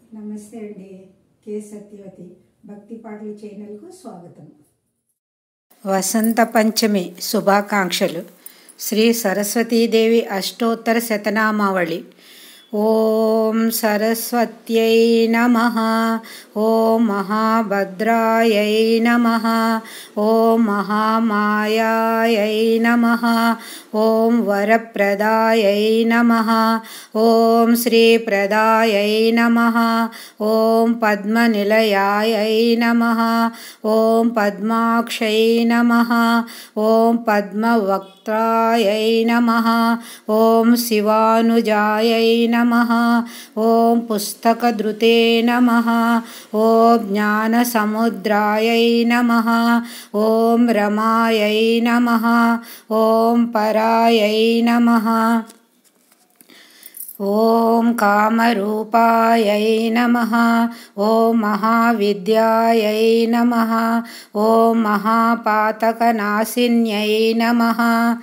నమస్తే అండి. కే సత్యవతి భక్తి పాటల ఛానల్కు స్వాగతం. వసంత పంచమి శుభాకాంక్షలు. శ్రీ సరస్వతీదేవి అష్టోత్తర శతనామావళి. ఓం సరస్వత్యై నమః. ఓం మహాభద్రాయై నమః. ఓం మహామాయాయై నమః. ఓం వరప్రదాయై నమః. ఓం శ్రీప్రదాయై నమః. ఓం పద్మనిలయాయై నమః. ఓం పద్మాక్షై నమః. ఓం పద్మవక్త్రాయై నమః. ఓం శివానుజాయై నమః. ఓం పుస్తకధృతే నమః. ఓం జ్ఞానసముద్రాయై నమః. ఓం రమాయై నమః. ఓం పరాయై నమః. ఓం కామరూపాయై నమః. ఓం మహావిద్యాయై నమః. ఓం మహాపాతకనాశిన్యై నమః.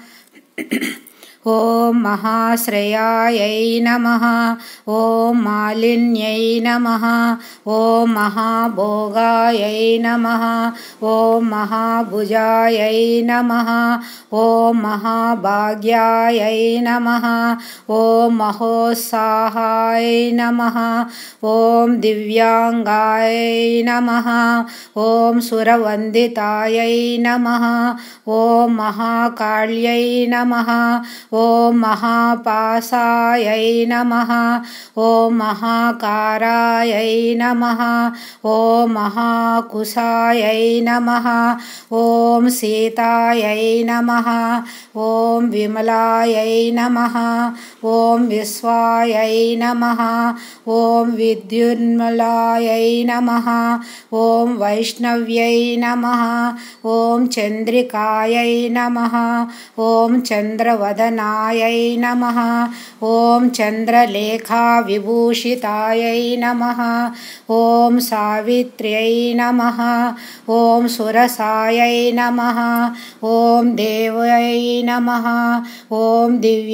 ఓం మహాశ్రేయాయై నమః. ఓం మాలిన్యై నమః. ఓం మహాభోగాయై నమః. ఓం మహాభుజాయై నమః. ఓం మహాభాగ్యాయై నమః. ఓం మహోత్సాహాయ నమః. ఓం దివ్యాంగాయ నమః. ఓం సురవందితాయై నమః. ఓం మహాకాళ్యై నమః. ఓం మహాపాసాయై నమః. ఓం మహాకారాయై నమః. ఓం మహాకుశాయై నమః. ఓం సీతాయై నమః. ఓం విమలాయై నమః. ఓం విశ్వాయై నమః. ఓం విద్యున్మలాయై నమః. ఓం వైష్ణవ్యై నమః. ఓం చంద్రికాయై నమః. ఓం చంద్రవదనాయై నమః. ఓం చంద్రలేఖా విభూషితాయై నమః. ఓం సావిత్ర్యై నమః. ఓం సురసాయై నమః. ఓం దేవై నమః. ఓం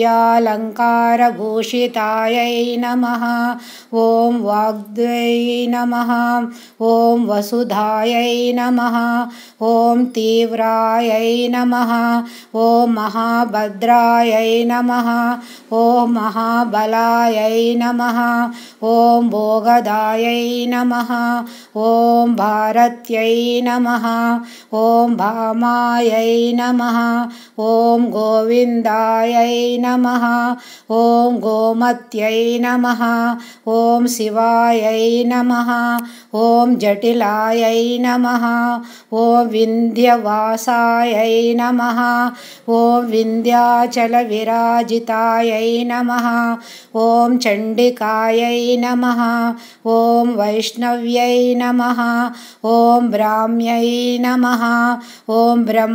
దివ్యాలంకారభూషితాయై నమః. ఓం వాగ్ద్వై నమః. ఓం వసుధాయై నమః. ఓం తీవ్రాయై నమః. ఓం మహాభద్రాయై నమః. ఓం మహాబలాయై నమః. ఓం భోగదాయై నమః. ఓం భారత్యై నమః. ఓం భామాయై నమః. ఓం గోవిందాయై నమః. ఓం గోమత్యై నమః. ఓం శివాయై నమః. ఓం జటిలాయై నమః. ఓం వింధ్యవాసాయై నమః. ఓం వింధ్యాచల విరాజితాయై నమః. ఓం చండికాయై నమః. ఓం వైష్ణవ్యై నమః. ఓం బ్రాహ్మ్యై నమః. ఓం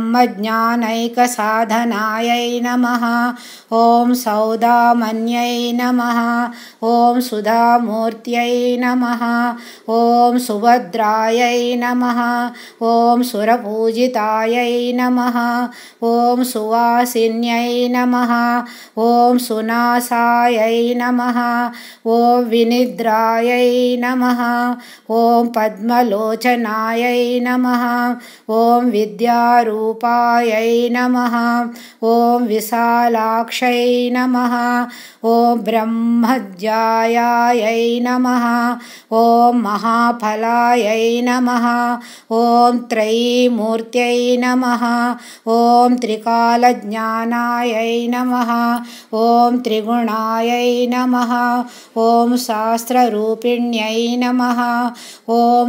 బ్రహ్మజ్ఞానైకసాధనాయై నమః. ఓం సౌదామన్యై నమః. ఓం సుధామూర్త్యై నమః. ఓం సుభద్రాయై నమః. ఓం సురపూజితాయై నమః. ఓం సువాసిన్యై నమః. ఓం సునాసాయై నమః. ఓం వినిద్రాయై నమః. ఓం పద్మలోచనాయై నమః. ఓం విద్యారూపాయై నమః. ఓం విశాలాక్షై నమః. ఓం బ్రహ్మజ్యాయాయై నమః. ఓం మహాఫలాయై నమః. ఓం త్రైమూర్త్యై నమః. ఓం త్రికాలజ్ఞానాయై నమః. ఓం త్రిగుణాయై నమః. ఓం శాస్త్రరూపిణ్యై నమః. ఓం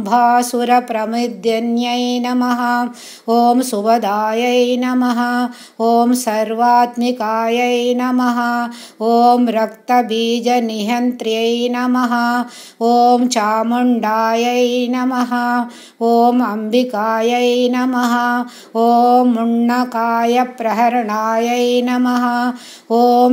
శుంభాసురప్రమిద్యన్యై నమః. ఓం సువదాయై నమః. ఓం సర్వాత్మికాయై నమః. ఓం రక్తబీజనిహంత్ర్యై నమః. ఓం చాముండాయై నమః. ఓం అంబికాయై నమః. ఓం మున్నకాయ ప్రహరణాయై నమః. ఓం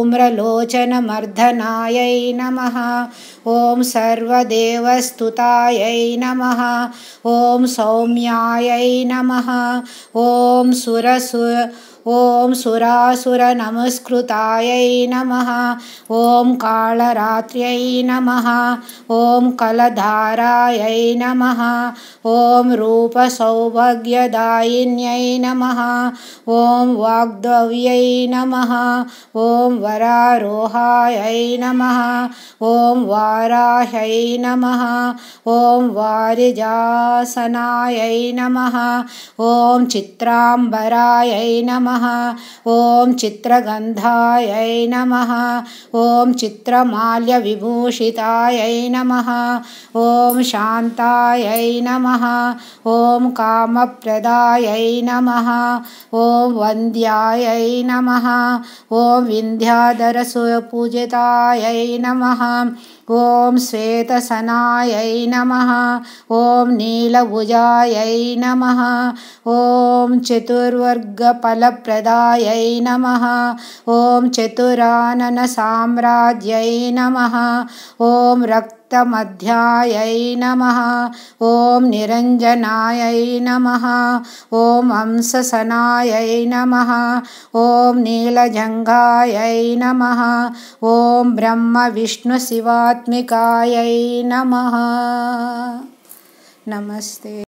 ధూమ్రలోచనమర్దనాయై నమః. ఓం సర్వదేవస్తుతాయై నమః. ఓం సౌమ్యాయై నమః. ఓం ॐ सुरासुरनमस्कृतायै नमः ॐ कालरात्र्यै नमः ॐ कलधारायै नमः ॐ रूपसौभाग्यदायिन्यै नमः ॐ वाग्देव्यै नमः ॐ वरारोहायै नमः ॐ वाराह्यै नमः ॐ वारिजासनायै नमः ॐ चित्राम्बरायै नमः ॐ चित्रगन्धायै नमः ॐ चित्रमाल्यविभूषितायै नमः ॐ शान्तायै नमः ॐ कामप्रदायै नमः ॐ वन्द्यायै नमः ॐ विन्ध्याधरसुपूजितायै नमः ॐ श्वेतसनायै नमः ॐ नीलभुजायै नमः ॐ चतुर्वर्गफलप्रदायै नमः ॐ चतुराननसाम्राज्यै नमः ॐ रक्तमध्यायै नमः ॐ निरञ्जनायै नमः ॐ हंससनायै नमः ॐ नीलजङ्घायै नमः ॐ ब्रह्मविष्णुशिवात्मिकायै नमः। नमस्ते।